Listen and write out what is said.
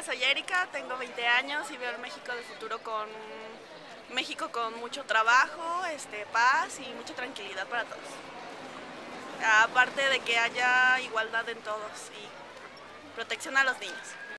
Hola, soy Erika, tengo 20 años y veo el México del futuro con México con mucho trabajo, paz y mucha tranquilidad para todos. Aparte de que haya igualdad en todos y protección a los niños.